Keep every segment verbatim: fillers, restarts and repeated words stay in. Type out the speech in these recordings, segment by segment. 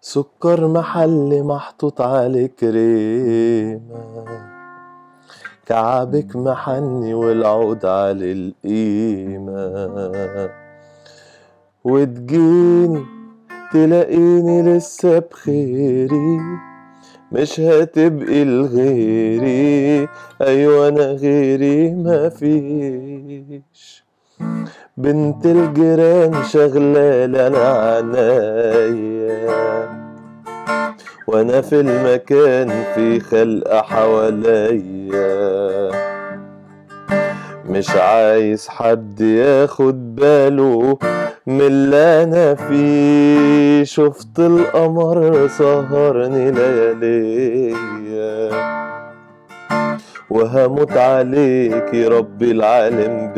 سكر محلي محطوط عليه كريمة، كعبك محني والعود على القيمة، وتجيني تلاقيني لسه بخيري، مش هتبقي لغيري، ايوه انا غيري مفيش. بنت الجيران شغلالة انا عنايا، وانا في المكان في خلقة حواليا، مش عايز حد ياخد باله من اللي انا فيه. شفت القمر سهرني لياليا، وهموت عليكي ربي العالم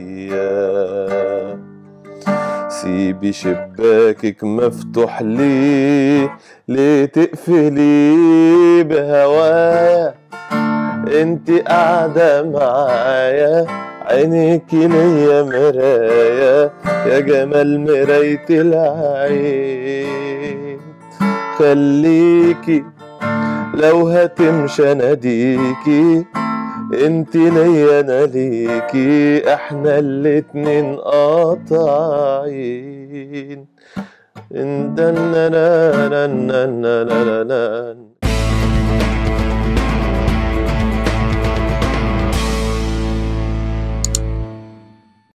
بيا. سيبي شباكك مفتوح ليه، ليه تقفلي بهوايا؟ انتي قاعدة معايا، عينيكي ليا مراية، يا جمال مراية العين. خليكي لو هتمشي اناديكي، انتي ليا انا ليكي، احنا الاتنين قاطعين.